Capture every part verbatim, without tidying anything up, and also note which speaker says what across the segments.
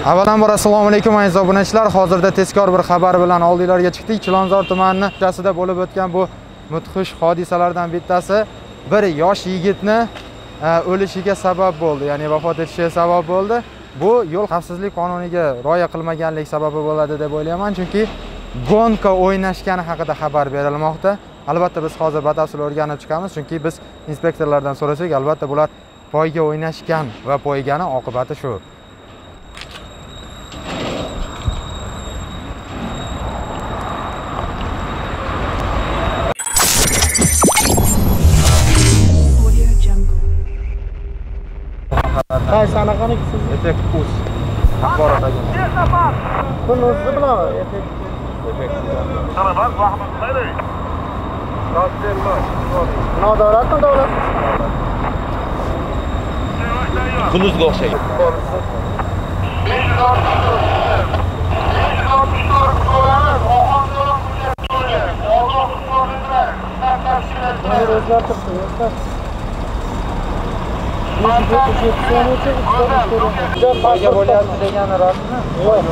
Speaker 1: Avvalambor assalomu alaykum aziz obunachilar. Hozirda tezkor bir xabar bilan oldinglarga chiqdik. Chilonzor tumanining ko'chasida bo'lib o'tgan bu mudhish hodisalardan bittasi bir yosh yigitni o'lishiga sabab bo'ldi, ya'ni vafot etishiga sabab bo'ldi. Bu yo'l xavfsizlik qonuniga rioya qilmaganlik sababi bo'ladi deb o'ylayman, chunki gonka o'ynashgani haqida xabar berilmoqda. Albatta biz hozir batafsil o'rganib chiqamiz, chunki biz inspektorlardan so'rasak, albatta bular poyga o'ynashgan va poygani oqibati shu.
Speaker 2: Qaysi anaqaniki siz?
Speaker 1: Effekt Uz. Axborot agentligi.
Speaker 2: Buni o'zi bilan effekt.
Speaker 1: Effekt.
Speaker 3: Talabat Ahmad Xayri.
Speaker 2: Nodavlatmi, davlat?
Speaker 1: Kunuzga o'xshaydi.
Speaker 2: Poyga bo'lyapti degani rostmi? Yo'q.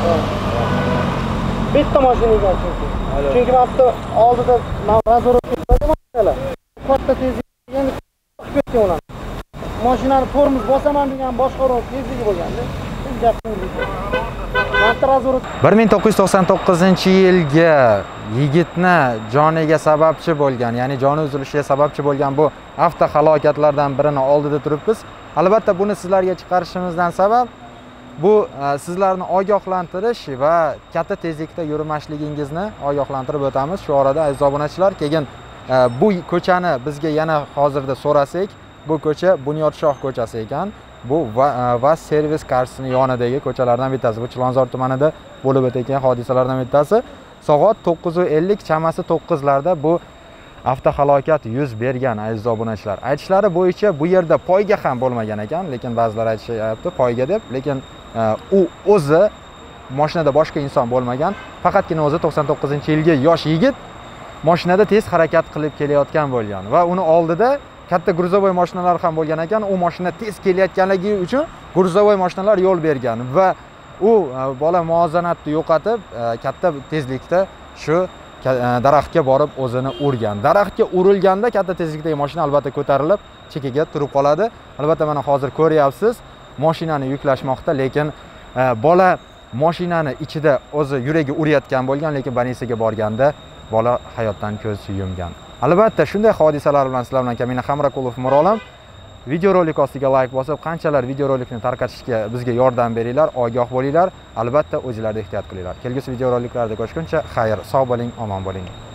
Speaker 2: Bitta mashina ekan chunki. Chunki hafta oldida nazorat qilganlar. Katta tezlikda ketgan ular. Mashinani tormoz bosaman degan boshqaruv tezligi bo'lganda, biz gapirdik.
Speaker 1: bir ming to'qqiz yuz to'qson to'qqizinchi yilga yigitni joniga sababchi bo'lgan, ya'ni joni uzilishiga sababchi bo'lgan bu avtohalokatlardan birini oldida turibmiz. Albatta buni sizlarga chiqarishimizdan sabab bu sizlarni ogohlantirish va katta tezlikda yurmasligingizni ogohlantirib o'tamiz. Shu orada aziz obunachilar, keyin bu ko'chani bizga yana hozirda so'rasak, bu ko'cha Bunyodshoh ko'chasi ekan. Bu va servis qarshisining yonidagi ko'chalardan bittasi. Bu Chilonzor tumanida bo'lib o'tgan hodisalardan bittasi. Soat to'qqiz ellik chamasi to'qqizlarda bu avtohalokat yuz bergan aziz obunachilar. Aytishlari bo'yicha bu yerda poyga ham bo'lmagan ekan, lekin ba'zilar aytishyapti poyga deb, lekin u o'zi mashinada boshqa inson bo'lmagan, faqatgina o'zi to'qson to'qqizinchi yilgi yosh yigit mashinada tez harakat qilib kelayotgan bo'lgan va uni oldida katta gruzovoy mashinalar ham bo'lgan ekan. U mashina tez kelayotganligi uchun gruzovoy mashinalar yo'l bergan va u bola muvozanatni yo'qotib katta tezlikda shu daraxtga borib o'zini urgan. Daraxtga urilganda katta tezlikdagi mashina albatta ko'tarilib chekkaga turib qoladi. Albatta mana hozir ko'ryapsiz, mashinani yuklashmoqda, lekin bola mashinani ichida o'zi yuragi urayotgan bo'lgan, lekin больницаga borganda bola hayotdan ko'z yumgan. Albatta shunday hodisalar bilan sizlar bilan Kamina Hamrakulov Mirolim. Videorolik ostiga like bosib, qanchalar videorolikni tarqatishga bizga yordam beringlar, ogoh bo'linglar. Albatta o'zingizlarga ehtiyot qilinglar. Kelgusi videoroliklarda ko'rishguncha xayr, sog' bo'ling, omon bo'ling.